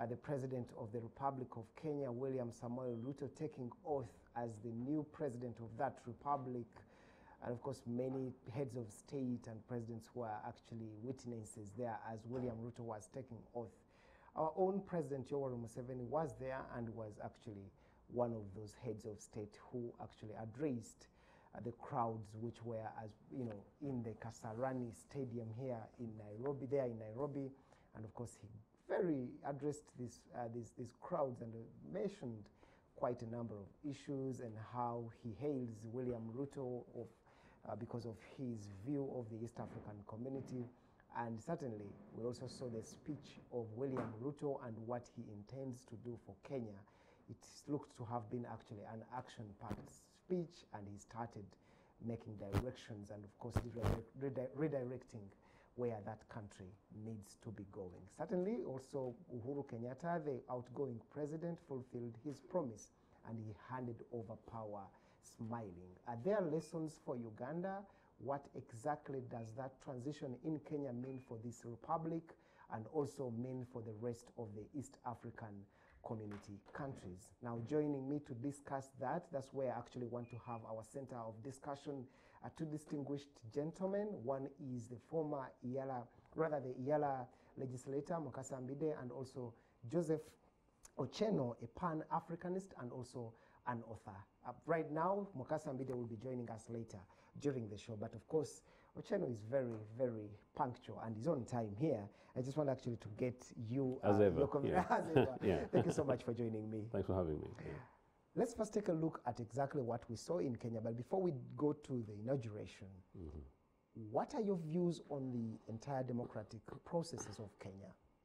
the President of the Republic of Kenya, William Samoei Ruto, taking oath as the new president of that republic. And of course, many heads of state and presidents were actually witnesses there as William Ruto was taking oath. Our own President Yoweri Museveni was there and was actually one of those heads of state who actually addressed the crowds which were, as you know, in the Kasarani Stadium here in Nairobi, and of course he addressed these crowds and mentioned quite a number of issues and how he hails William Ruto because of his view of the East African community. And certainly, we also saw the speech of William Ruto and what he intends to do for Kenya. It looked to have been actually an action-packed speech, and he started making directions and, of course, redirecting where that country needs to be going. Certainly, also, Uhuru Kenyatta, the outgoing president, fulfilled his promise, and he handed over power smiling. Are there lessons for Uganda? What exactly does that transition in Kenya mean for this republic and also mean for the rest of the East African community countries? Now, joining me to discuss that's where I actually want to have our center of discussion. Two distinguished gentlemen. One is the former the Iyala legislator, Mukasa Mbide, and also Joseph Ochieno, a Pan-Africanist and also an author. Right now, Mukasa Mbide will be joining us later during the show, but of course, Ochieno is very, very punctual and is on time here. I just want actually to get you as ever. Your comment. Yeah. As ever. Yeah. Thank you so much for joining me. Thanks for having me. Yeah. Let's first take a look at exactly what we saw in Kenya, but before we go to the inauguration, what are your views on the entire democratic processes of Kenya?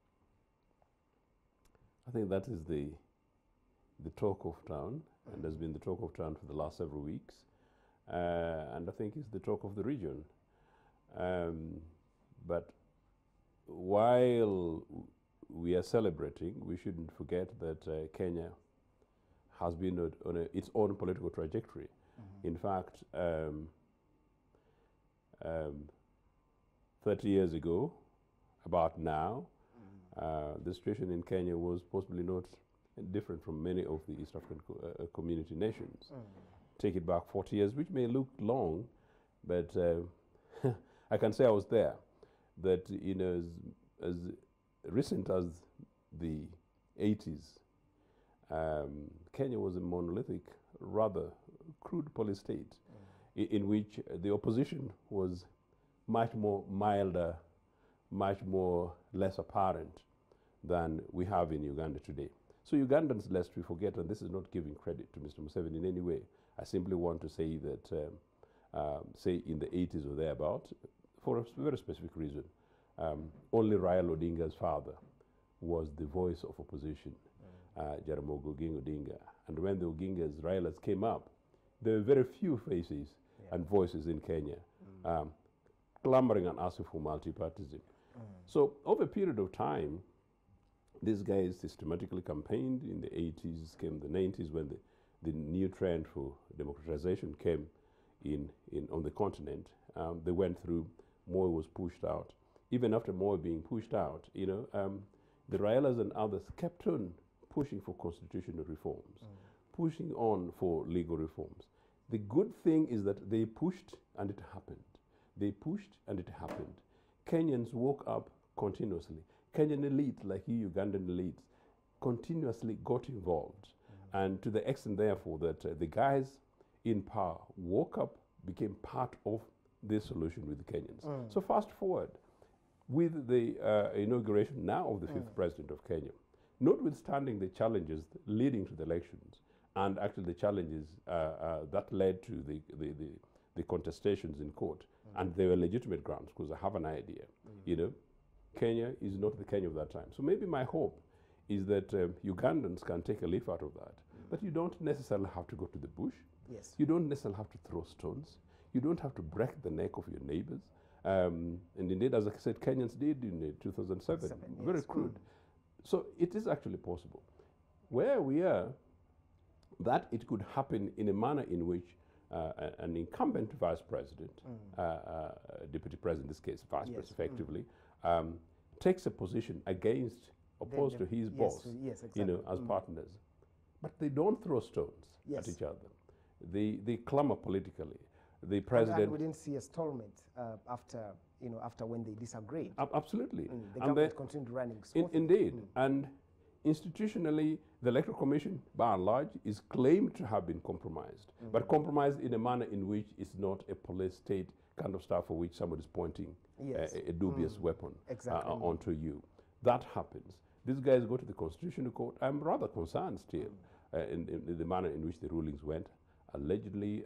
I think that is the talk of town, and has been the talk of town for the last several weeks. And I think it's the talk of the region. But while we are celebrating, we shouldn't forget that Kenya has been on its own political trajectory. In fact, 30 years ago, about now, the situation in Kenya was possibly not different from many of the East African community nations. Take it back 40 years, which may look long, but I can say I was there. That, you know, as recent as the 80s, Kenya was a monolithic, rather crude police state in which the opposition was much more milder, much more less apparent than we have in Uganda today. So Ugandans, lest we forget, and this is not giving credit to Mr. Museveni in any way, I simply want to say that, say in the 80s or thereabout, for a very specific reason, only Raila Odinga's father was the voice of opposition, Jaramogi Oginga Odinga. And when the Ogingas, Railas came up, there were very few faces and voices in Kenya clamoring and asking for multi-partyism. So over a period of time, these guys systematically campaigned. In the 80s, came the 90s, when the new trend for democratization came on the continent. They went through, Moi was pushed out. Even after Moi being pushed out, you know, the Railas and others kept on pushing for constitutional reforms, pushing on for legal reforms. The good thing is that they pushed and it happened. They pushed and it happened. Kenyans woke up continuously. Kenyan elite, like you Ugandan elites, continuously got involved. And to the extent, therefore, that the guys in power woke up, became part of this solution with the Kenyans. So fast forward, with the inauguration now of the fifth president of Kenya, notwithstanding the challenges leading to the elections, and actually the challenges that led to the contestations in court, and they were legitimate grounds, because I have an idea, you know, Kenya is not the Kenya of that time. So maybe my hope is that Ugandans can take a leaf out of that. But you don't necessarily have to go to the bush. Yes. You don't necessarily have to throw stones. You don't have to break the neck of your neighbors. And indeed, as I said, Kenyans did in 2007. Very crude. So it is actually possible. Where we are, that it could happen in a manner in which an incumbent vice president, deputy president in this case, vice president effectively, takes a position against opposed to his boss, yes, exactly. you know, as partners. But they don't throw stones at each other. They clamor politically. The president. And we didn't see a stalemate after, you know, after when they disagreed. Absolutely. The government continued running smoothly. Indeed. And institutionally, the Electoral Commission, by and large, is claimed to have been compromised, but compromised in a manner in which it's not a police state kind of stuff for which somebody is pointing a dubious weapon onto you. That happens. These guys go to the Constitutional Court. I'm rather concerned still in the manner in which the rulings went, allegedly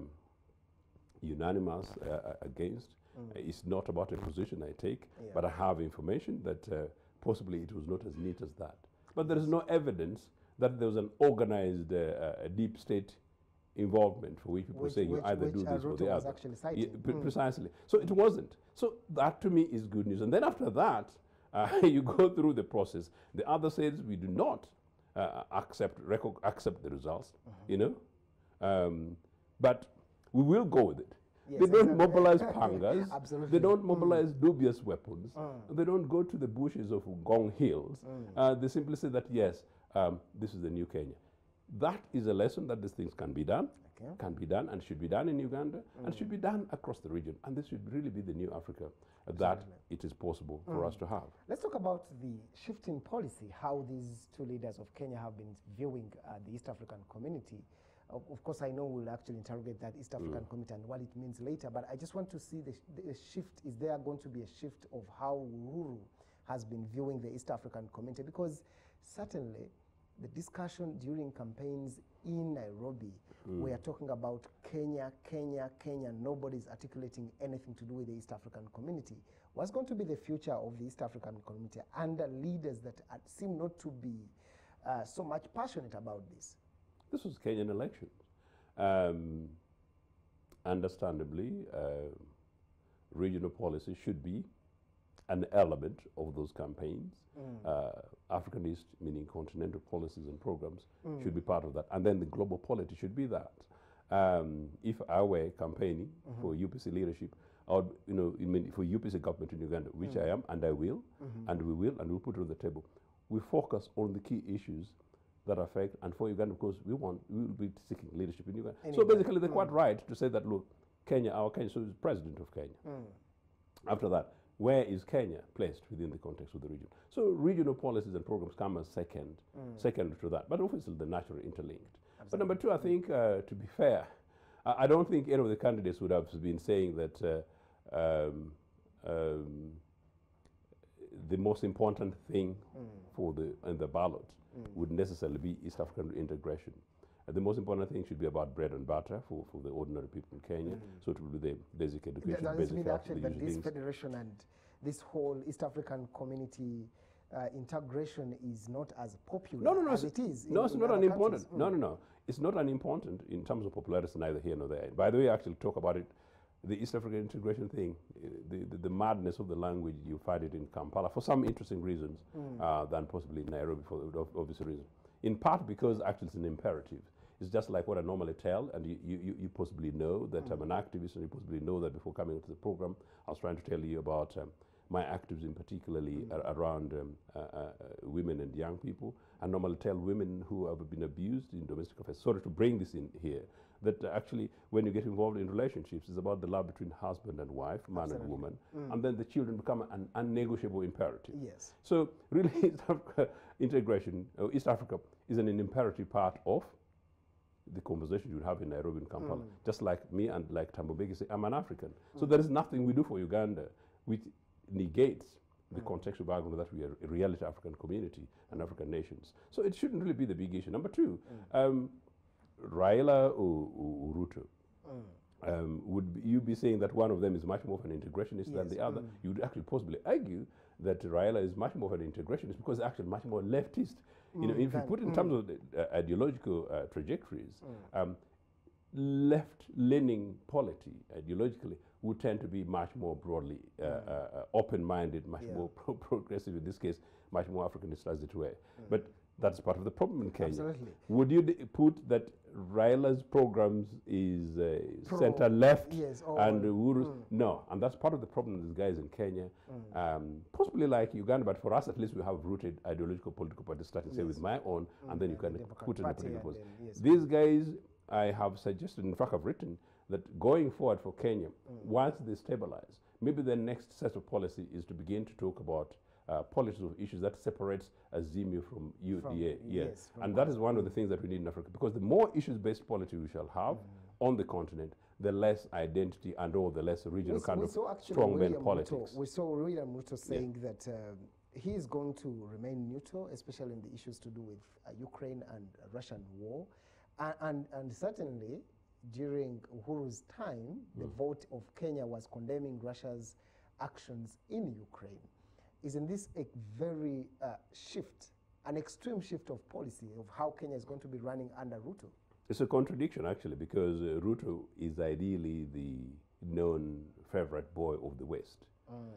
unanimous against. It's not about a position I take, but I have information that possibly it was not as neat as that. But there is no evidence that there was an organized deep state involvement for which people say you either do this or the other. Precisely. So it wasn't. So that to me is good news. And then after that, you go through the process. The other says we do not accept the results, you know, but we will go with it. Yes, they don't mobilize pangas. They don't mobilize dubious weapons. They don't go to the bushes of Gong Hills. They simply say that, yes, this is the new Kenya. That is a lesson that these things can be done, and should be done in Uganda, and should be done across the region. And this should really be the new Africa that it is possible for us to have. Let's talk about the shift in policy, how these two leaders of Kenya have been viewing the East African community. Of course, I know we'll actually interrogate that East African community and what it means later, but I just want to see the shift. Is there going to be a shift of how Uhuru has been viewing the East African community? Because certainly the discussion during campaigns in Nairobi, we are talking about Kenya, Kenya, Kenya. Nobody's articulating anything to do with the East African community. What's going to be the future of the East African community under leaders that seem not to be so much passionate about this? This was Kenyan elections. Understandably, regional policy should be an element of those campaigns. African East, meaning continental policies and programs, should be part of that. And then the global polity should be that. If I were campaigning for UPC leadership, I would, you know, for UPC government in Uganda, which I am, and I will, and we will, and we'll put it on the table. We focus on the key issues that affect, and for Uganda, because we will be seeking leadership in Uganda. So basically, they're quite right to say that, look, Kenya, our Kenya, so is president of Kenya. After that, where is Kenya placed within the context of the region? So regional policies and programs come as second to that, but obviously they're naturally interlinked. Absolutely. But number two, I think, to be fair, I don't think any of the candidates would have been saying that the most important thing for the ballot would necessarily be East African integration. The most important thing should be about bread and butter for the ordinary people in Kenya. So it will be the basic education, basic health, actually that this federation and this whole East African community integration is not as popular as it is. No, it's not unimportant. No. It's not unimportant in terms of popularity, neither here nor there. By the way, I actually talk about it. The East African integration thing, the madness of the language, you find it in Kampala for some interesting reasons than possibly in Nairobi for obvious reasons. In part because actually it's an imperative. It's just like what I normally tell, and you possibly know that I'm an activist, and you possibly know that before coming into the program, I was trying to tell you about my activism, particularly around women and young people. I normally tell women who have been abused in domestic affairs, sorry to bring this in here, that actually when you get involved in relationships, it's about the love between husband and wife, man and woman, and then the children become an unnegotiable imperative. Yes. So really, East Africa integration, East Africa is an imperative part of the conversation you would have in Nairobi and Kampala. Just like me and like Thabo Mbeki say, I'm an African. So there is nothing we do for Uganda which negates the context of argument that we are a reality African community and African nations. So it shouldn't really be the big issue. Number two, Raila or Ruto, would you be saying that one of them is much more of an integrationist than the other? You would actually possibly argue that Raila is much more of an integrationist because actually much more leftist. You know, if you put it in terms of the ideological trajectories, left-leaning polity ideologically would tend to be much more broadly open-minded, much more progressive in this case, much more Africanist as it were. But that's part of the problem in Kenya. Absolutely. Would you put that Raila's programs is center-left and Uhuru's? No, and that's part of the problem with these guys in Kenya. Possibly like Uganda, but for us at least we have rooted ideological political parties, starting say with my own, and then you can put in a political post. These guys, I have suggested, in fact I've written, that going forward for Kenya, once they stabilize, maybe the next set of policy is to begin to talk about politics of issues that separates Azimio from UDA. And that is one of the things that we need in Africa, because the more issues-based politics we shall have on the continent, the less identity and all the less regional kind of strongman politics. We saw William Ruto saying that he is going to remain neutral, especially in the issues to do with Ukraine and Russian war. And certainly, during Uhuru's time, the vote of Kenya was condemning Russia's actions in Ukraine. Isn't this a very an extreme shift of policy of how Kenya is going to be running under Ruto? It's a contradiction, actually, because Ruto is ideally the known favorite boy of the West.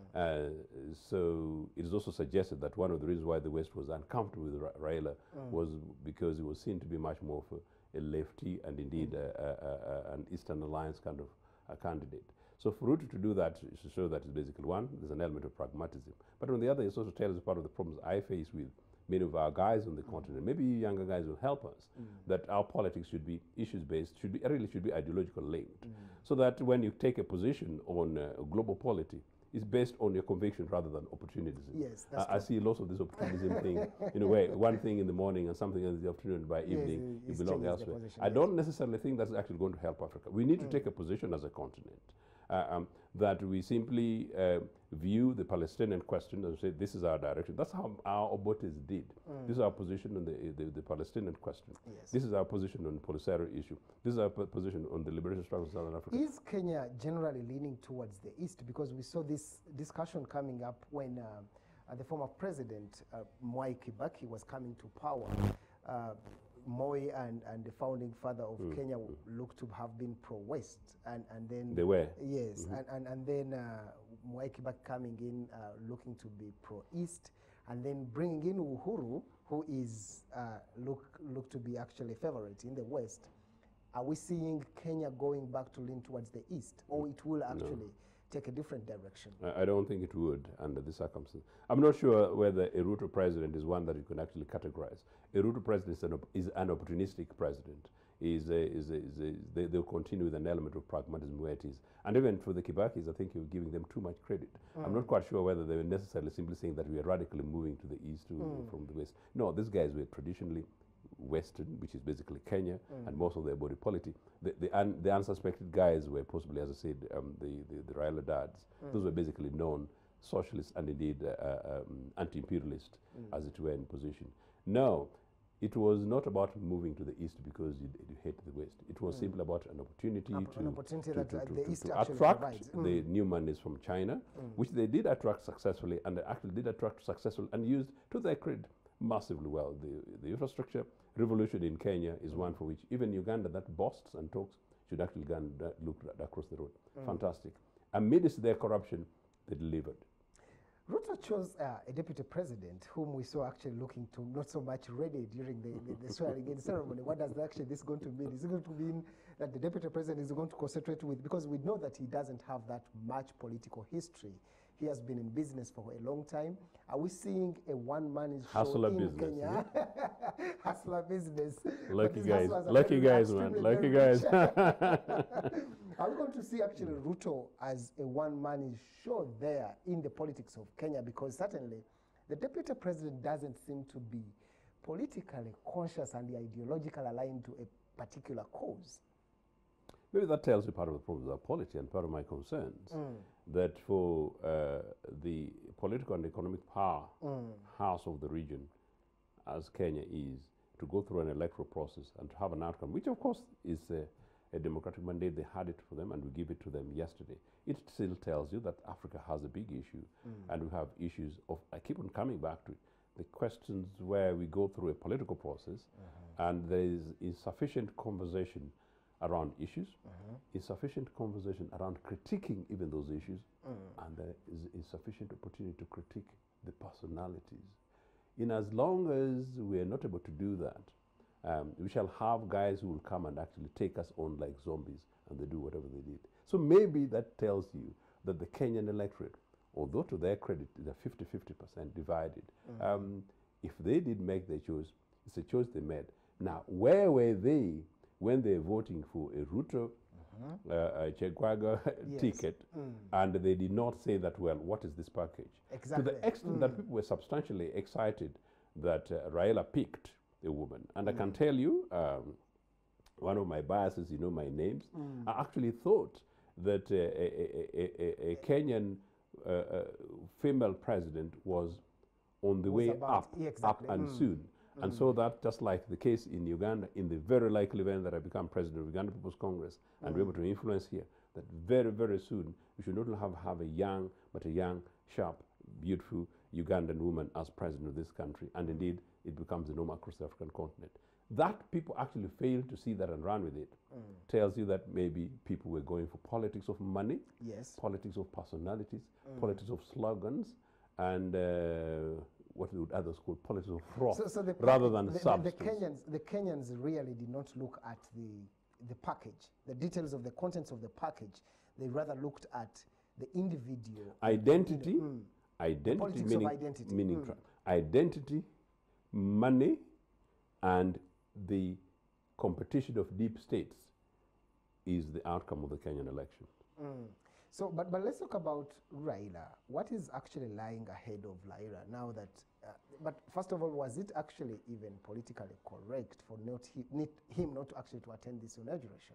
So it is also suggested that one of the reasons why the West was uncomfortable with Raila was because he was seen to be much more of a lefty and indeed an Eastern Alliance kind of a candidate. So for Ruto to do that is to show that it's basically one, there's an element of pragmatism. But on the other, it also tells us part of the problems I face with many of our guys on the continent. Maybe younger guys will help us, that our politics should be issues-based, should be ideological linked. So that when you take a position on global polity, it's based on your conviction rather than opportunism. Yes, I see lots of this opportunism thing, in a way, one thing in the morning and something in the afternoon, by evening, you belong elsewhere. I don't necessarily think that's actually going to help Africa. We need to take a position as a continent. That we simply view the Palestinian question and say, this is our direction. That's how our Obotes did. This is our position on the Palestinian question. This is our position on the Polisario issue. This is our position on the liberation struggle in Southern Africa. Is Kenya generally leaning towards the East? Because we saw this discussion coming up when the former president, Mwai Kibaki, was coming to power. Moi and the founding father of Kenya looked to have been pro-West, and then they were, yes, and then Mwai Kibaki coming in looking to be pro-East, and then bringing in Uhuru, who is look to be actually a favorite in the West. Are we seeing Kenya going back to lean towards the East, or it will actually take a different direction? I don't think it would under the circumstances. I'm not sure whether a Ruto president is one that you can actually categorize. A Ruto president is an opportunistic president. They'll continue with an element of pragmatism where it is. And even for the Kibakis, I think you're giving them too much credit. I'm not quite sure whether they were necessarily simply saying that we are radically moving to the East from the West. No, these guys were traditionally Western, which is basically Kenya, and most of their body politic. The unsuspected guys were possibly, as I said, the Raila dads. Those were basically known socialists and indeed anti-imperialist, as it were, in position. No, it was not about moving to the East because you hate the West. It was simply about an opportunity to attract the new monies from China, which they did attract successfully, and they actually did attract successfully and used to their credit massively well. The infrastructure revolution in Kenya is one for which even Uganda, that boasts and talks, should actually go and look across the road. Fantastic. Amidst their corruption, they delivered. Ruto chose a deputy president whom we saw actually looking to not so much ready during the swearing-in ceremony. What does this going to mean? Is it going to mean that the deputy president is going to concentrate with, because we know that he doesn't have that much political history. He has been in business for a long time. Are we seeing a one-man show in Kenya? Hustler business. Lucky guys, man, lucky guys. Are we going to see actually Ruto as a one-man show there in the politics of Kenya? Because certainly the deputy president doesn't seem to be politically conscious and ideologically aligned to a particular cause. Maybe that tells you part of the problems of polity and part of my concerns, that for the political and economic power house of the region, as Kenya is, to go through an electoral process and to have an outcome, which of course is a democratic mandate. They had it for them and we give it to them yesterday. It still tells you that Africa has a big issue, and we have issues of, I keep on coming back to it, the questions where we go through a political process and there is insufficient conversation around issues, insufficient conversation around critiquing even those issues, and there is insufficient opportunity to critique the personalities. In as long as we are not able to do that, we shall have guys who will come and actually take us on like zombies, and they do whatever they did. So maybe that tells you that the Kenyan electorate, although to their credit, they're 50-50% divided. If they did make their choice, it's a choice they made. Now, where were they when they're voting for a Ruto, a Chekwaga ticket, and they did not say that, well, what is this package? Exactly. To the extent that people were substantially excited that Raila picked a woman. And I can tell you, one of my biases, you know my names, I actually thought that a Kenyan female president was on the way up, up and soon. And so that, just like the case in Uganda, in the very likely event that I become president of Uganda People's Congress and be able to influence here, that very, very soon we should not only have a young, but a young, sharp, beautiful Ugandan woman as president of this country. And indeed, it becomes the norm across the African continent. That people actually fail to see that and run with it tells you that maybe people were going for politics of money, politics of personalities, politics of slogans, and what would others call politics of froth, rather than substance. The Kenyans really did not look at the package, the details of the contents of the package. They rather looked at the individual. Identity, identity meaning identity, money, and the competition of deep states is the outcome of the Kenyan election. So, but let's talk about Raila. What is actually lying ahead of Raila now that, but first of all, was it actually even politically correct for him not to actually to attend this inauguration?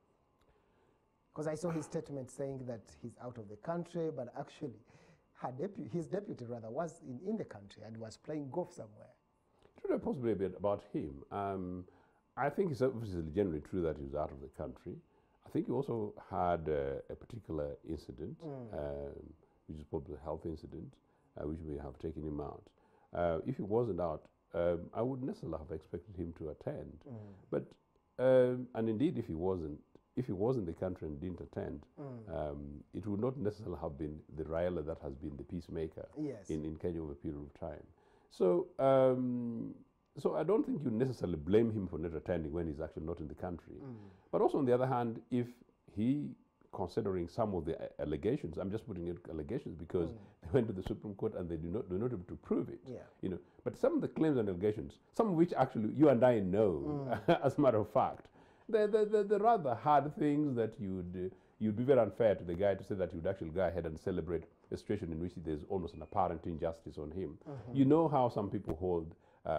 Because I saw his statement saying that he's out of the country, but actually his deputy rather was in the country and was playing golf somewhere. It could possibly be about him. I think it's obviously generally true that he was out of the country. I think he also had a particular incident, which is probably a health incident, which may have taken him out. If he wasn't out, I wouldn't necessarily have expected him to attend. But and indeed, if he was in the country and didn't attend, it would not necessarily have been the Raila that has been the peacemaker in Kenya over a period of time. So, so I don't think you necessarily blame him for not attending when he's actually not in the country. But also on the other hand, if he, considering some of the allegations, I'm just putting it allegations because they went to the Supreme Court and they do not able to prove it. You know, but some of the claims and allegations, some of which actually you and I know, as a matter of fact, the rather hard things that you'd be very unfair to the guy to say that you'd actually go ahead and celebrate a situation in which there's almost an apparent injustice on him. You know how some people hold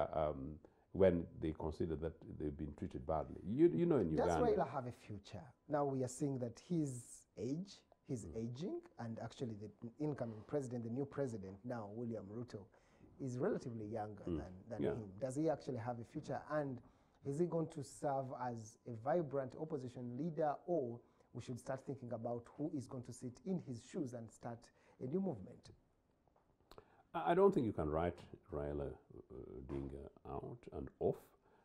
when they consider that they've been treated badly. You know in Uganda. Does Raila have a future? Now we are seeing that his age, he's aging, and actually the incoming president, the new president now, William Ruto, is relatively younger than him. Does he actually have a future? And is he going to serve as a vibrant opposition leader, or we should start thinking about who is going to sit in his shoes and start a new movement? I don't think you can write Raila Odinga out and off,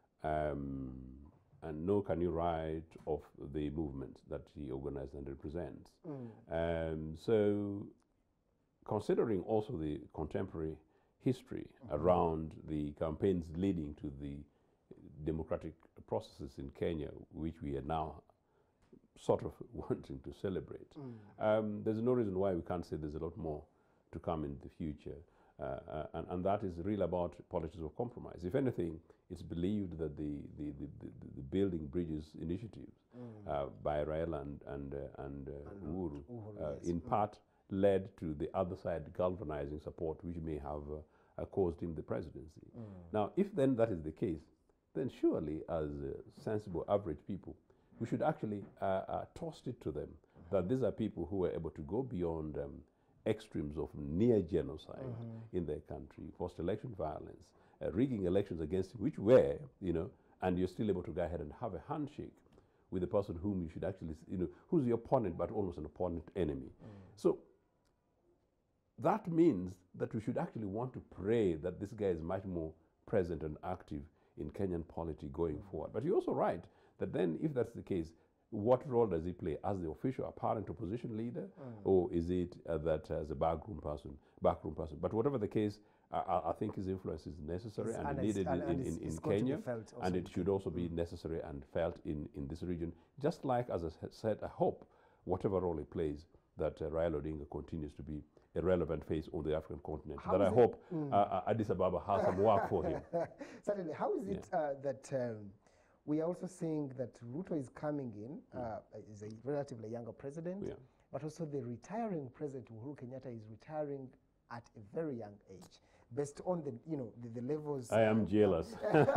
and nor can you write off the movement that he organized and represents. So, considering also the contemporary history around the campaigns leading to the democratic processes in Kenya, which we are now sort of wanting to celebrate, there's no reason why we can't say there's a lot more to come in the future. And that is really about politics of compromise. If anything, it's believed that the Building Bridges initiative by Raila and Uhuru in part led to the other side galvanizing support, which may have caused him the presidency. Now, if then that is the case, then surely as sensible average people, we should actually toast it to them that these are people who were able to go beyond extremes of near genocide in their country, post-election violence, rigging elections against which were, you know, and you're still able to go ahead and have a handshake with the person whom you should actually, you know, who's your opponent but almost an opponent enemy. So that means that we should actually want to pray that this guy is much more present and active in Kenyan polity going forward. But you're also right that then if that's the case, what role does he play as the official apparent opposition leader, or is it that as a backroom person? But whatever the case, I think his influence is necessary and needed in Kenya, and it should also be necessary and felt in this region. Just like, as I said, I hope whatever role he plays, that Raila Odinga continues to be a relevant face on the African continent. I hope Addis Ababa has some work for him. Certainly. How is it that we are also seeing that Ruto is coming in, is a relatively younger president, but also the retiring president Uhuru Kenyatta is retiring at a very young age, based on the levels. I am jealous.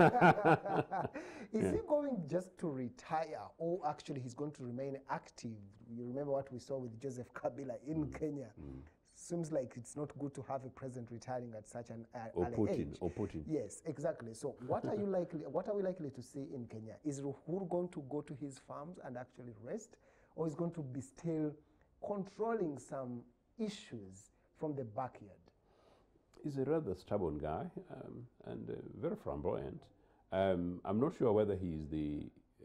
Is he going just to retire, or actually he's going to remain active? You remember what we saw with Joseph Kabila in Kenya. Seems like it's not good to have a president retiring at such an early age. Or Putin. Yes, exactly. So what are we likely to see in Kenya? Is Uhuru going to go to his farms and actually rest, or is going to be still controlling some issues from the backyard? He's a rather stubborn guy and very flamboyant. I'm not sure whether he's the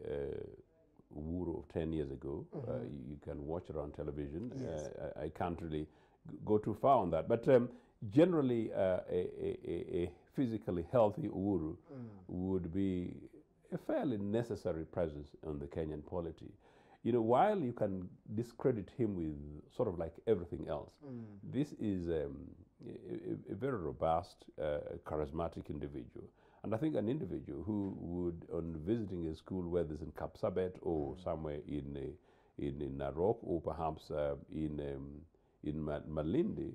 Uhuru of 10 years ago. You can watch it on television. Yes. I can't really go too far on that. But generally, a physically healthy Uhuru would be a fairly necessary presence on the Kenyan polity. You know, while you can discredit him with sort of like everything else, this is a very robust, charismatic individual. And I think an individual who would, on visiting a school, whether it's in Kapsabet or somewhere in Narok, or perhaps in Malindi,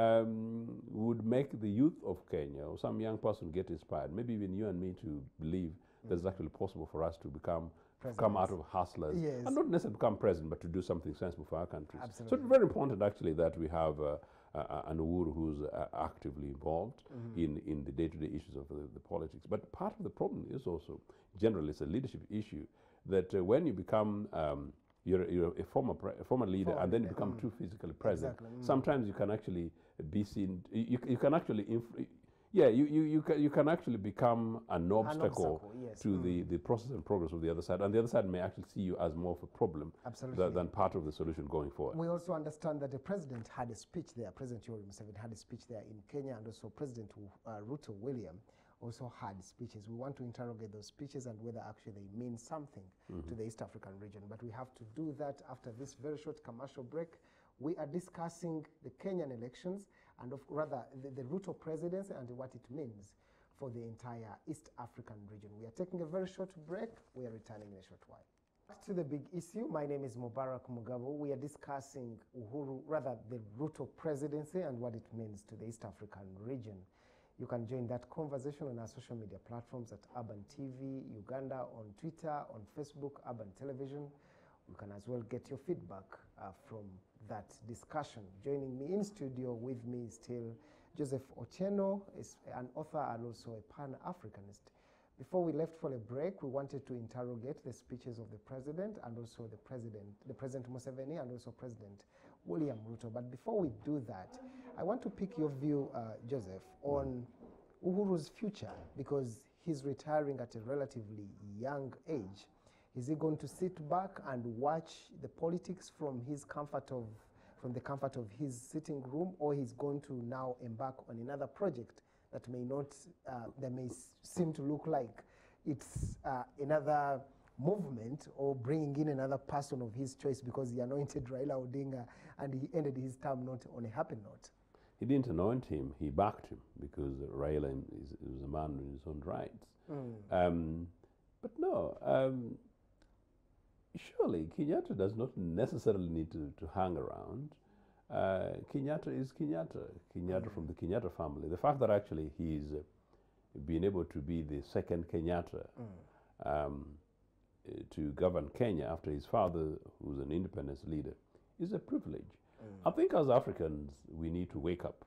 would make the youth of Kenya or some young person get inspired, maybe even you and me, to believe that it's actually possible for us to come out of hustlers, and not necessarily become president, but to do something sensible for our countries. Absolutely. So it's very important, actually, that we have an Uhuru who's actively involved in the day-to-day issues of the politics. But part of the problem is also, generally, it's a leadership issue, that when you become you're a former leader, and then you become too physically present. Exactly. Sometimes you can actually be seen. You can actually you can actually become an obstacle to the process and progress of the other side, and the other side may actually see you as more of a problem than part of the solution going forward. We also understand that the president had a speech there. President Yoweri Museveni had a speech there in Kenya, and also President Ruto William also had speeches. We want to interrogate those speeches and whether actually they mean something to the East African region. But we have to do that after this very short commercial break. We are discussing the Kenyan elections, and rather the Ruto presidency and what it means for the entire East African region. We are taking a very short break. We are returning in a short while. Back to the big issue. My name is Mubarak Mugabo. We are discussing the Ruto presidency and what it means to the East African region. You can join that conversation on our social media platforms at Urban TV Uganda, on Twitter, on Facebook, Urban Television. You can as well get your feedback from that discussion. Joining me in studio with me is still Joseph Otieno, is an author and also a Pan-Africanist. Before we left for a break, we wanted to interrogate the speeches of the president and also the President Museveni and also President William Ruto. But before we do that, I want to pick your view, Joseph, on Uhuru's future, because he's retiring at a relatively young age. Is he going to sit back and watch the politics from the comfort of his sitting room, or he's going to now embark on another project that may seem to look like it's another movement, or bringing in another person of his choice, because he anointed Raila Odinga and he ended his term not on a happy note? He didn't anoint him, he backed him, because Raila is a man in his own rights. But no, surely Kenyatta does not necessarily need to hang around. Kenyatta is Kenyatta from the Kenyatta family. The fact that actually he's been able to be the second Kenyatta to govern Kenya after his father, who's an independence leader, is a privilege. I think as Africans, we need to wake up.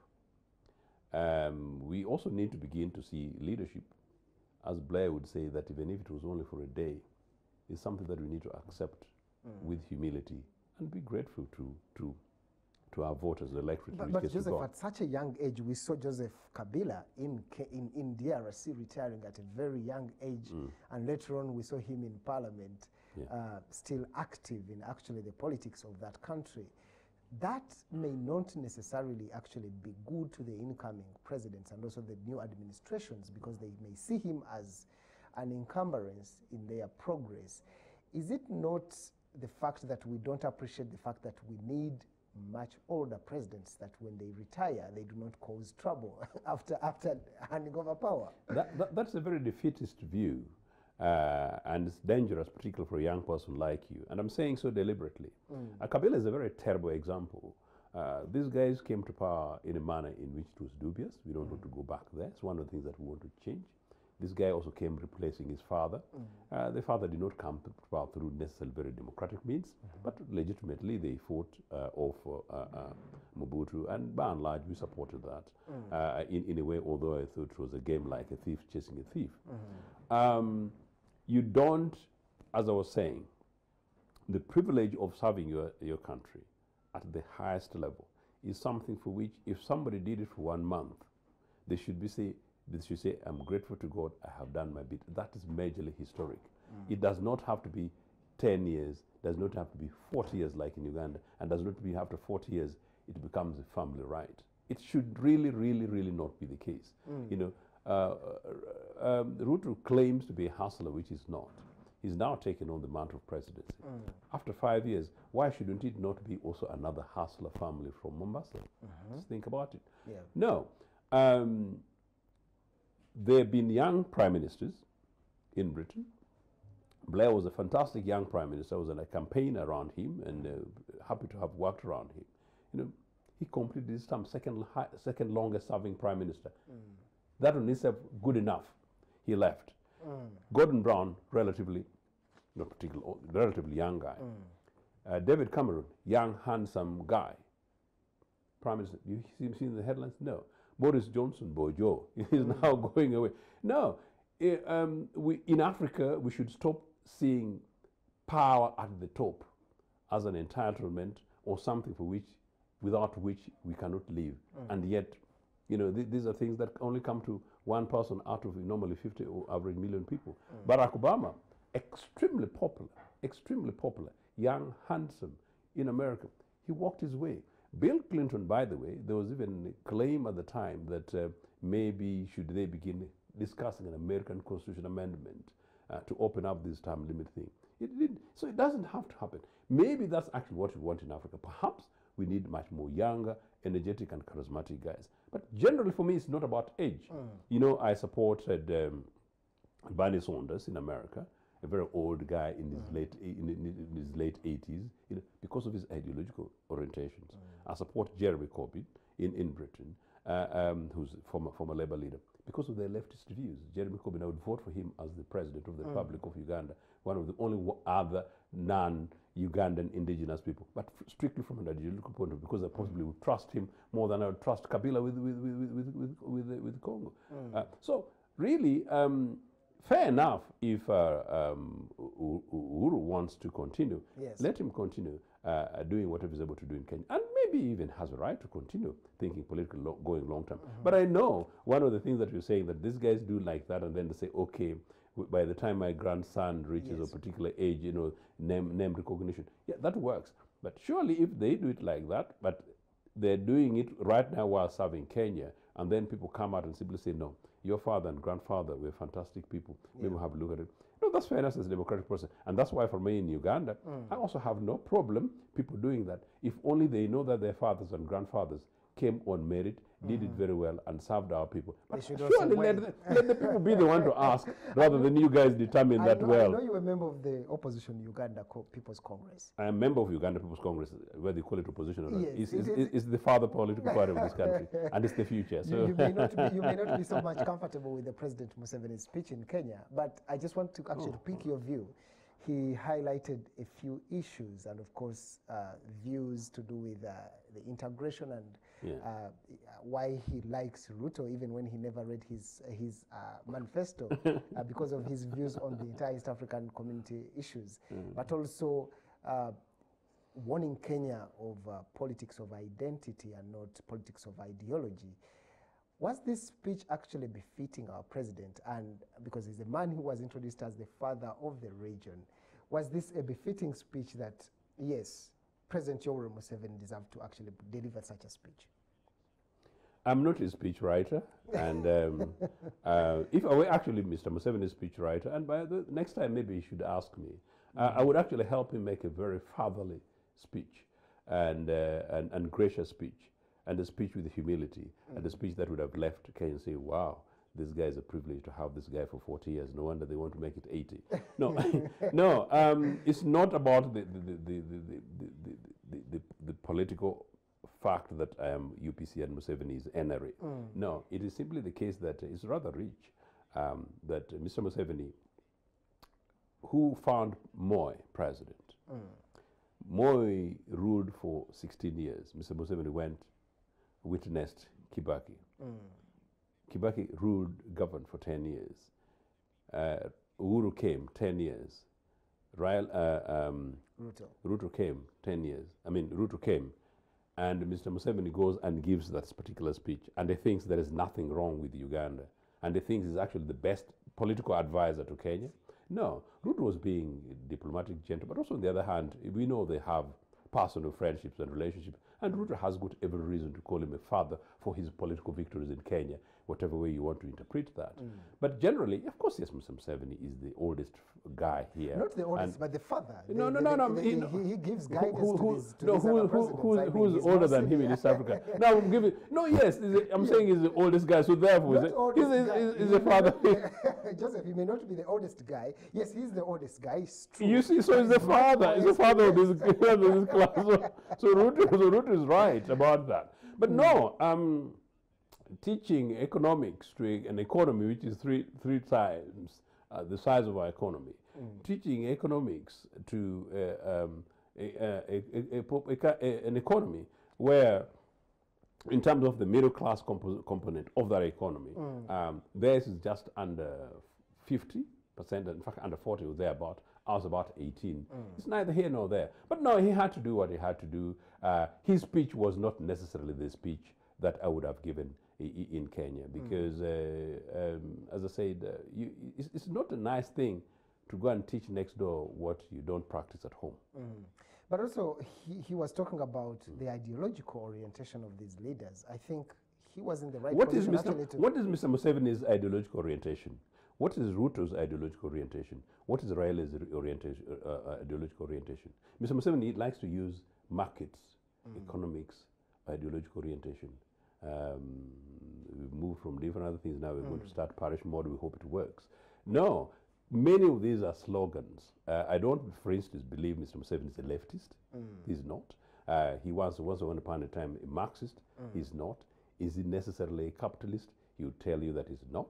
We also need to begin to see leadership, as Blair would say, that even if it was only for a day, is something that we need to accept with humility and be grateful to our voters, the electorate. But Joseph, at such a young age, we saw Joseph Kabila in DRC retiring at a very young age, and later on we saw him in parliament. still active in actually the politics of that country. That may not necessarily actually be good to the incoming presidents and also the new administrations, because they may see him as an encumbrance in their progress. Is it not the fact that we don't appreciate the fact that we need much older presidents, that when they retire, they do not cause trouble after handing over power? That's a very defeatist view, and it's dangerous, particularly for a young person like you. And I'm saying so deliberately. Kabila is a very terrible example. These guys came to power in a manner in which it was dubious. We don't want to go back there. It's one of the things that we want to change. This guy also came replacing his father. The father did not come to power through necessarily very democratic means, but legitimately they fought off Mobutu, and by and large we supported that in a way, although I thought it was a game like a thief chasing a thief. You don't, as I was saying, the privilege of serving your country at the highest level is something for which, if somebody did it for 1 month, they should say, I'm grateful to God, I have done my bit. That is majorly historic. It does not have to be 10 years, does not have to be 40 years like in Uganda, and does not be after 40 years it becomes a family right. It should really, really, really not be the case. You know, Ruto claims to be a hustler, which is not. He's now taken on the mantle of presidency. After 5 years, why shouldn't it not be also another hustler family from Mombasa? Just think about it. Yeah. No. There have been young prime ministers in Britain. Blair was a fantastic young prime minister. I was in a campaign around him, and happy to have worked around him. You know, he completed his term, second longest serving prime minister. That in itself good enough. He left. Gordon Brown, relatively, not particularly, relatively young guy. David Cameron, young, handsome guy. Prime Minister, you seen the headlines? No. Boris Johnson, Bojo, is now going away. No, in Africa, we should stop seeing power at the top as an entitlement or something for which, without which we cannot live. And yet, you know, these are things that only come to one person out of normally 50 or average million people. Barack Obama, extremely popular, young, handsome in America. He walked his way. Bill Clinton, by the way, there was even a claim at the time that maybe should they begin discussing an American Constitution amendment to open up this term limit thing. It didn't. So it doesn't have to happen. Maybe that's actually what we want in Africa. Perhaps we need much more younger, energetic, and charismatic guys. But generally, for me, it's not about age. You know, I supported Bernie Sanders in America, a very old guy in his late 80s, you know, because of his ideological orientations. I support Jeremy Corbyn in Britain, who's former Labour leader, because of their leftist views. Jeremy Corbyn, I would vote for him as the president of the Republic of Uganda, one of the only other non-Ugandan indigenous people, but strictly from an ideological point of view, because I possibly would trust him more than I would trust Kabila with Congo. So really, fair enough if Uhuru wants to continue. Yes. Let him continue doing whatever he's able to do in Kenya. And maybe even has a right to continue thinking politically going long term. But I know one of the things that you're saying, that these guys do like that, and then they say, okay, by the time my grandson reaches a particular age, you know, name recognition. Yeah, that works. But surely if they do it like that, but they're doing it right now while serving Kenya, and then people come out and simply say, no, your father and grandfather were fantastic people. Maybe we'll have a look at it. No, that's fairness as a democratic process. And that's why for me in Uganda, I also have no problem people doing that, if only they know that their fathers and grandfathers came on merit, did it very well, and served our people. But surely let the people be the one to ask, rather than you guys determine that well. I know you're a member of the opposition Uganda People's Congress. I am a member of Uganda People's Congress, whether you call it opposition or not. Yes, it's the father political party of this country, and it's the future. So you may not be so much comfortable with the President Museveni's speech in Kenya, but I just want to actually pick your view. He highlighted a few issues, and of course views to do with the integration and why he likes Ruto, even when he never read his manifesto, because of his views on the entire East African community issues, but also warning Kenya of politics of identity and not politics of ideology. Was this speech actually befitting our president? And because he's a man who was introduced as the father of the region, Was this a befitting speech that, yes, President Yoweri Museveni deserved to actually deliver such a speech? I'm not a speechwriter, and if I were actually Mr. Museveni's speechwriter, and by the next time maybe he should ask me, I would actually help him make a very fatherly speech and gracious speech, and a speech with humility, and a speech that would have left Kenya saying, wow, this guy is a privilege to have this guy for 40 years. No wonder they want to make it 80. No, no, it's not about the political fact that UPC and Museveni is NRA. No, it is simply the case that it's rather rich that Mr. Museveni, who found Moi president, Moi ruled for 16 years. Mr. Museveni witnessed Kibaki. Kibaki governed for 10 years. Uhuru came 10 years. Ruto came 10 years. Ruto came. And Mr. Museveni goes and gives that particular speech, and he thinks there is nothing wrong with Uganda, and he thinks he's actually the best political advisor to Kenya. No, Ruto was being diplomatic, gentle, but also on the other hand, we know they have personal friendships and relationships, and Ruto has got every reason to call him a father for his political victories in Kenya, whatever way you want to interpret that. But generally, of course, yes, Mr. Museveni is the oldest guy here. Not the oldest, but the father. No. He gives guidance to these other presidents. Who's older than him in East Africa? Now, I'm saying he's the oldest guy, so therefore he's a father. Joseph, he may not be the oldest guy. Yes, he's the oldest guy. It's true. You see, so he's the father. He's the father of this class. So Ruto is right about that. But no, teaching economics to an economy which is three times the size of our economy, teaching economics to an economy where, in terms of the middle class component of that economy, theirs is just under 50%, in fact under 40 or thereabout. I was about 18. It's neither here nor there. But no, he had to do what he had to do. His speech was not necessarily the speech that I would have given in Kenya, because as I said, it's not a nice thing to go and teach next door what you don't practice at home. But also, he was talking about the ideological orientation of these leaders. I think he was in the right position actually to... What is Mr. Museveni's ideological orientation? What is Ruto's ideological orientation? What is Raila's ideological orientation? Mr. Museveni likes to use markets, economics, ideological orientation. We've moved from different other things. Now we're going to start parish model. We hope it works. No, many of these are slogans. I don't, for instance, believe Mr. Museveni is a leftist. He's not. He was once upon a time a Marxist. He's not. Is he necessarily a capitalist? He would tell you that he's not.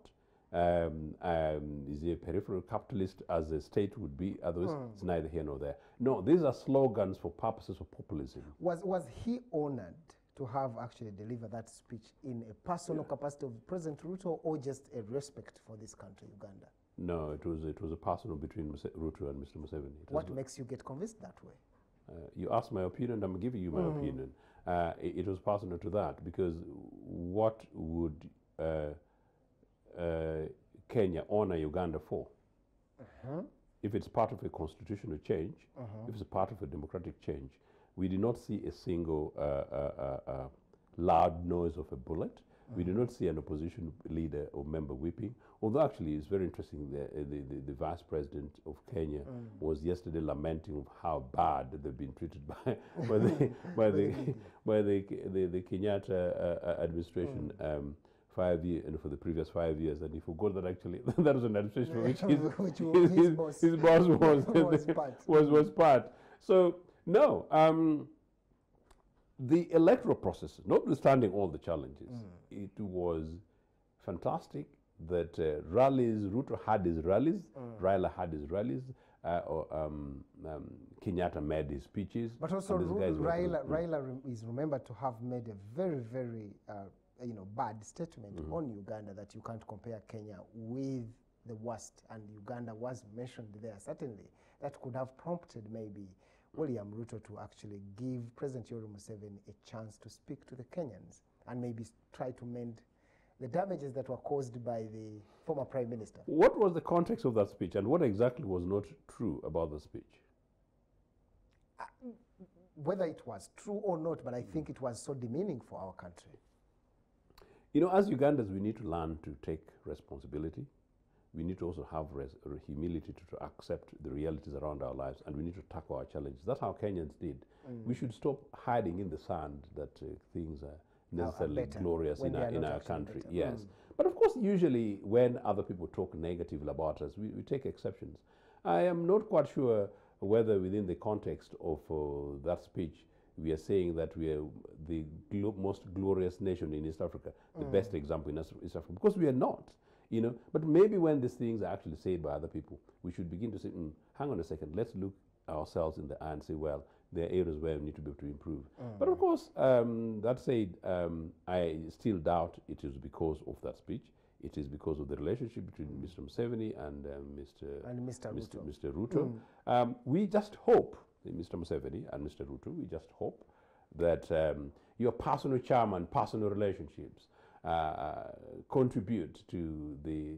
Is he a peripheral capitalist as a state would be? Otherwise, it's neither here nor there. No, these are slogans for purposes of populism. Was he honored to have actually delivered that speech in a personal capacity of President Ruto, or just a respect for this country, Uganda? No, it was a personal between Ruto and Mr. Museveni. What makes you get convinced that way? You asked my opinion, I'm giving you my opinion. It was personal to that, because what would Kenya honor Uganda for? If it's part of a constitutional change, if it's a part of a democratic change, we did not see a single loud noise of a bullet. We did not see an opposition leader or member weeping. Although actually it's very interesting, the vice president of Kenya was yesterday lamenting of how bad they've been treated by the Kenyatta administration 5 years, and for the previous 5 years, and he forgot that actually that was an administration for which his boss was part. So no, the electoral process, notwithstanding all the challenges, it was fantastic that Ruto had his rallies, Raila had his rallies, Kenyatta made his speeches. But also Raila is remembered to have made a very, very bad statement on Uganda, that you can't compare Kenya with the worst, and Uganda was mentioned there. Certainly, that could have prompted maybe William Ruto to actually give President Yoweri Museveni a chance to speak to the Kenyans and maybe try to mend the damages that were caused by the former Prime Minister. What was the context of that speech, and what exactly was not true about the speech? Whether it was true or not, but I think it was so demeaning for our country. You know, as Ugandans, we need to learn to take responsibility. We need to also have humility to accept the realities around our lives, and we need to tackle our challenges. That's how Kenyans did. We should stop hiding in the sand that things are necessarily glorious in our country. Yes. But of course, usually when other people talk negatively about us, we take exceptions. I am not quite sure whether within the context of that speech, we are saying that we are the most glorious nation in East Africa, the best example in East Africa, because we are not. You know, but maybe when these things are actually said by other people, we should begin to say, hang on a second, let's look ourselves in the eye and say, well, there are areas where we need to be able to improve. But of course, that said, I still doubt it is because of that speech. It is because of the relationship between Mr. Museveni and Mr. Ruto. We just hope, Mr. Museveni and Mr. Ruto, we just hope that your personal charm and personal relationships contribute to the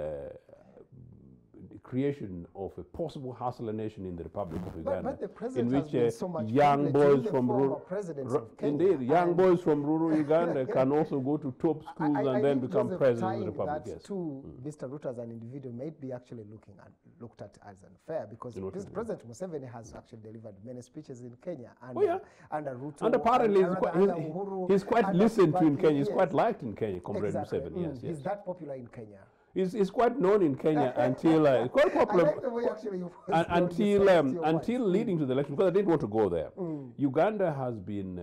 creation of a possible hustler nation in the Republic of Uganda, but the president in has been which so much young boys the from former presidents of Kenya. indeed, young boys from rural Uganda can also go to top schools and then think become Joseph president of the tying Republic. that Yes. to Mr. Ruto as an individual may be actually looked at as unfair, because President Museveni has actually delivered many speeches in Kenya under Ruto. And apparently he's quite listened to in Kenya. He's Yes. quite liked in Kenya, Comrade Exactly. Museveni. Yes, yes. He's that popular in Kenya. He's quite known in Kenya until quite popular. I like the way actually you until leading to the election, because I didn't want to go there. Uganda has been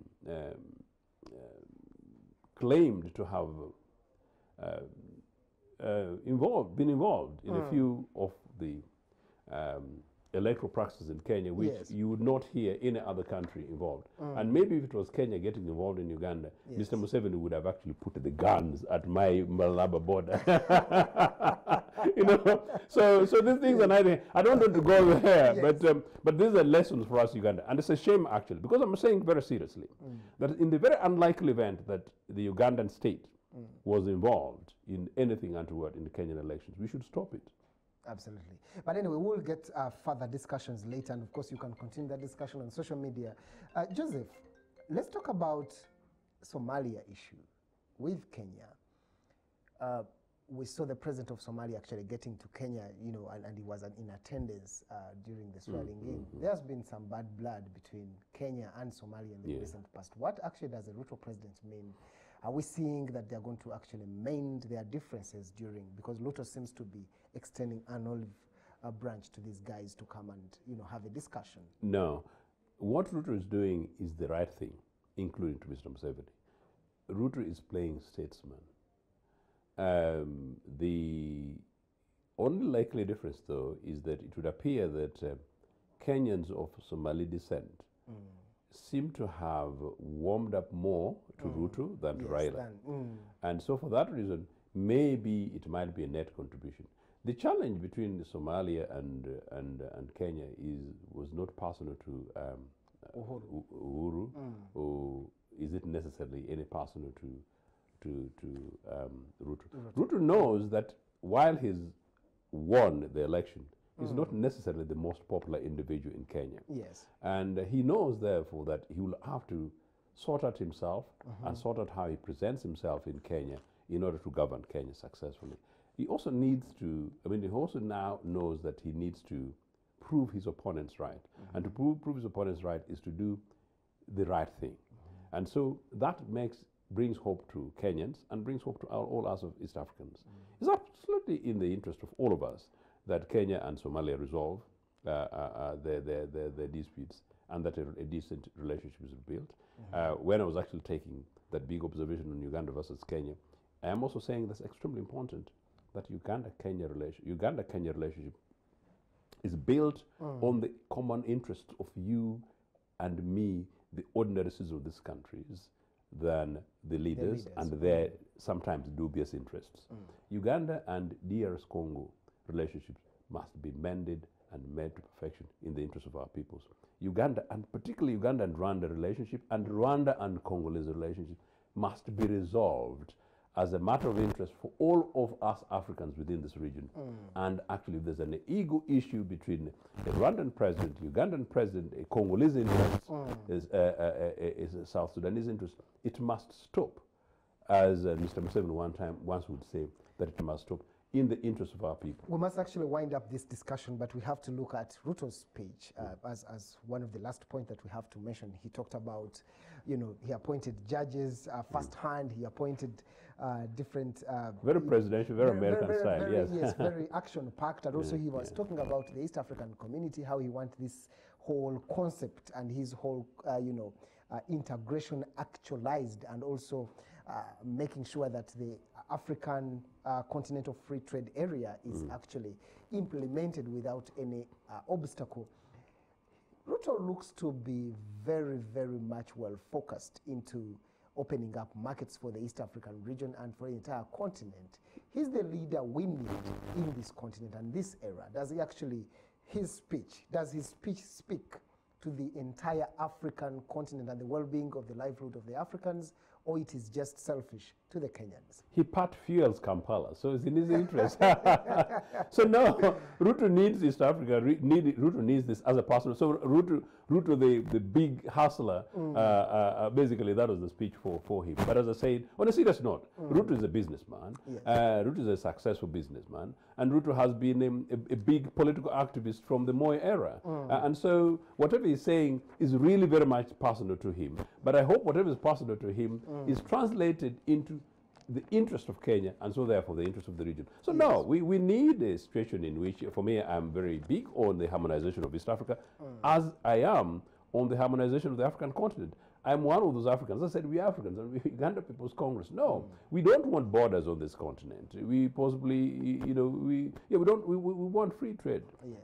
claimed to have been involved in a few of the electoral practices in Kenya, which you would not hear any other country involved. And maybe if it was Kenya getting involved in Uganda, Mr. Museveni would have actually put the guns at my Malaba border. You know, so these things are I don't want to go there, but these are lessons for us, Uganda. And it's a shame, actually, because I'm saying very seriously that in the very unlikely event that the Ugandan state was involved in anything untoward in the Kenyan elections, we should stop it. Absolutely. But anyway, we'll get further discussions later, and of course you can continue that discussion on social media. Joseph, let's talk about Somalia issue with Kenya. We saw the president of Somalia actually getting to Kenya, you know, and he was in attendance during the swearing-in. There's been some bad blood between Kenya and Somalia in the recent past. What actually does the Ruto president mean? Are we seeing that they're going to actually mend their differences because Ruto seems to be extending an olive branch to these guys to come and, you know, have a discussion? No. What Ruto is doing is the right thing, including to Mr. Museveni. Ruto is playing statesman. The only likely difference, though, is that it would appear that Kenyans of Somali descent seem to have warmed up more to Ruto than to Raila. And so for that reason, maybe it might be a net contribution. The challenge between Somalia and Kenya was not personal to Uhuru, or is it necessarily any personal to Ruto? Ruto knows that while he's won the election, he's not necessarily the most popular individual in Kenya. Yes. And he knows, therefore, that he will have to sort out himself and sort out how he presents himself in Kenya in order to govern Kenya successfully. He also needs to, he also now knows that he needs to prove his opponents right. And to prove his opponents right is to do the right thing. And so that brings hope to Kenyans and brings hope to all us of East Africans. It's absolutely in the interest of all of us that Kenya and Somalia resolve their disputes and that a decent relationship is built. When I was actually taking that big observation on Uganda versus Kenya, I am also saying that's extremely important, that Uganda-Kenya relationship is built on the common interest of you and me, the ordinary citizens of these countries, than the leaders and their sometimes dubious interests. Uganda and DRS Congo relationships must be mended and made to perfection in the interest of our peoples. Uganda, and particularly Uganda and Rwanda relationship, and Rwanda and Congolese relationship must be resolved as a matter of interest for all of us Africans within this region. And actually, if there's an ego issue between a Rwandan president, Ugandan president, a Congolese interest, is a South Sudanese interest, it must stop. As Mr. Museveni once would say, that it must stop in the interest of our people. We must actually wind up this discussion, but we have to look at Ruto's speech as one of the last points that we have to mention. He talked about, he appointed judges firsthand. He appointed different... very presidential, very American style, yes. Yes, very action-packed. And also he was talking about the East African community, how he wants this whole concept and his whole, integration actualized, and also making sure that the African continental free trade area is actually implemented without any obstacle. Ruto looks to be very, very much well focused into opening up markets for the East African region and for the entire continent. He's the leader we need in this continent and this era. Does his speech speak to the entire African continent and the well-being of the livelihood of the Africans, or it is just selfish to the Kenyans? He part fuels Kampala, so it's in his interest. So no, Ruto needs East Africa. Ruto needs this as a partner. So Ruto the big hustler, basically that was the speech for him. But as I said, on a serious note, Ruto is a businessman. Yes. Ruto is a successful businessman, and Ruto has been a big political activist from the Moi era. And so whatever he's saying is really very much personal to him. But I hope whatever is personal to him is translated into the interest of Kenya, and so therefore the interest of the region. So no, we need a situation in which, for me, I'm very big on the harmonization of East Africa, as I am on the harmonization of the African continent. I'm one of those Africans. I said, we Africans, and we Uganda People's Congress. No, we don't want borders on this continent. We possibly, we want free trade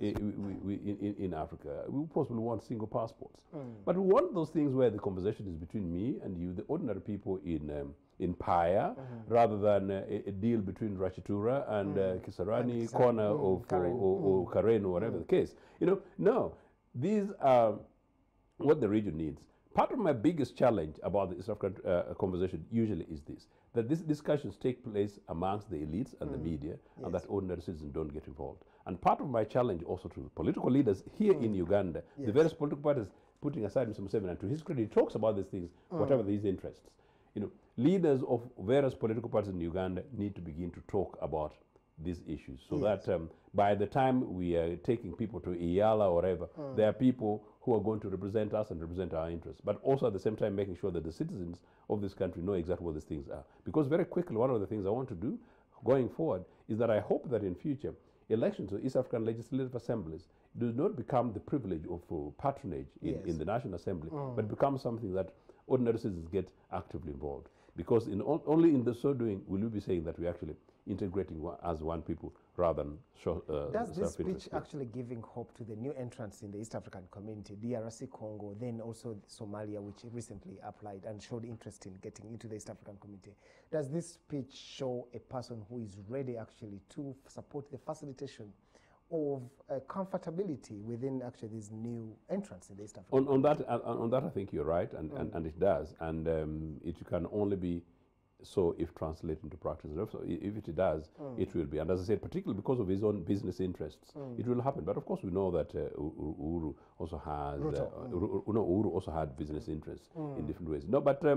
in Africa. We possibly want single passports. But we want those things where the conversation is between me and you, the ordinary people in Paya, rather than a deal between Rachitura and Kisarani, corner of or Karen, or whatever the case. No, these are what the region needs. Part of my biggest challenge about the East African conversation usually is this, that these discussions take place amongst the elites and the media, and that ordinary citizens don't get involved. And part of my challenge also to political leaders here in Uganda, the various political parties, putting aside Mr. Museveni, and to his credit, he talks about these things, whatever these interests. Leaders of various political parties in Uganda need to begin to talk about these issues, so that by the time we are taking people to Iyala or whatever, there are people who are going to represent us and represent our interests, but also at the same time making sure that the citizens of this country know exactly what these things are. Because very quickly, one of the things I want to do going forward is that I hope that in future, elections to East African legislative assemblies do not become the privilege of patronage in the National Assembly, but become something that ordinary citizens get actively involved. Because only in the so doing will we be saying that we're actually integrating as one people rather than Does this speech actually giving hope to the new entrants in the East African community, DRC Congo, then also Somalia, which recently applied and showed interest in getting into the East African community? Does this speech show a person who is ready actually to support the facilitation of comfortability within actually these new entrants in the East African community? On that, I think you're right, and it does. And it can only be so if translated into practice. So if it does, it will be. And as I said, particularly because of his own business interests, it will happen. But of course, we know that Uhuru also has Uhuru also had business interests in different ways. No, but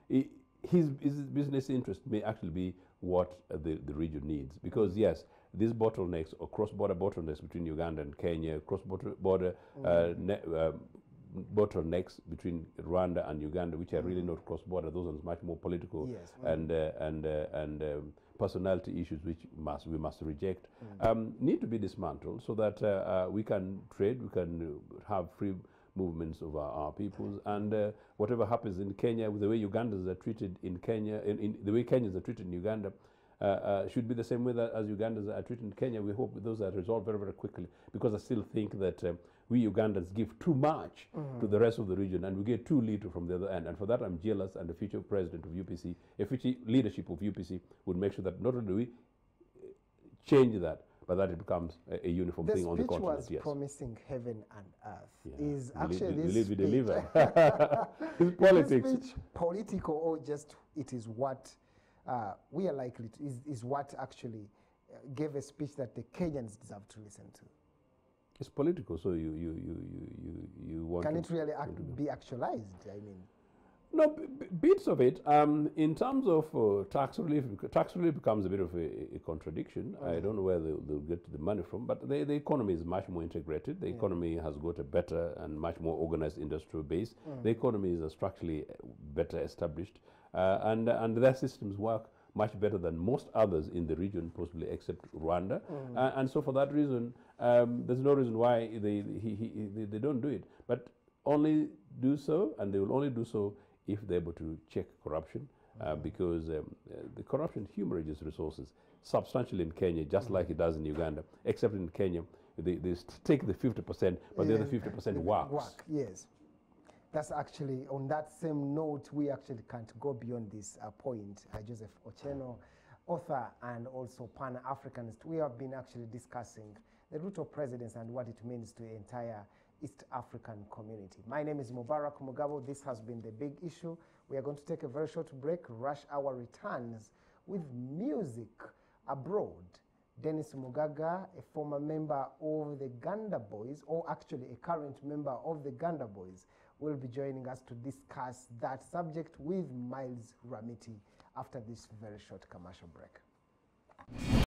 his business interest may actually be what the region needs, because yes, these bottlenecks or cross-border bottlenecks between Uganda and Kenya, cross-border bottlenecks between Rwanda and Uganda, which are really not cross-border. Those are much more political and personality issues, which we must reject, need to be dismantled so that we can trade, we can have free movements of our peoples, and whatever happens in Kenya, with the way Ugandans are treated in Kenya, in the way Kenyans are treated in Uganda, should be the same way that as Ugandans are treated in Kenya. We hope those are resolved very, very quickly, because I still think that we Ugandans give too much to the rest of the region and we get too little from the other end. And for that, I'm jealous, and the future president of UPC, a future leadership of UPC would make sure that not only do we change that, but that it becomes a uniform thing on the continent. The speech was promising heaven and earth. Is actually this speech deliver. It's politics. Is this speech political, or just it is what we are likely to, is what actually gave a speech that the Kenyans deserve to listen to. It's political, so you want Can to, it really want to do. be actualized? I mean, No, bits of it. In terms of tax relief becomes a bit of a contradiction. I don't know where they'll get the money from, but the economy is much more integrated. The economy has got a better and much more organized industrial base. The economy is structurally better established, and their systems work much better than most others in the region, possibly except Rwanda. And so for that reason, there's no reason why they don't do it. But only do so, and they will only do so if they're able to check corruption, because the corruption hemorrhages resources substantially in Kenya, just like it does in Uganda, except in Kenya, they take the 50%, but the other 50% works. Yes. That's actually, on that same note, we actually can't go beyond this point. Joseph Otieno, author and also Pan-Africanist, we have been actually discussing the route of presidents and what it means to the entire East African community. My name is Mubarak Mugabo. This has been The Big Issue. We are going to take a very short break. Rush Hour returns with music abroad. Dennis Mugaga, a former member of the Ganda Boys, or actually a current member of the Ganda Boys, will be joining us to discuss that subject with Miles Ramiti after this very short commercial break.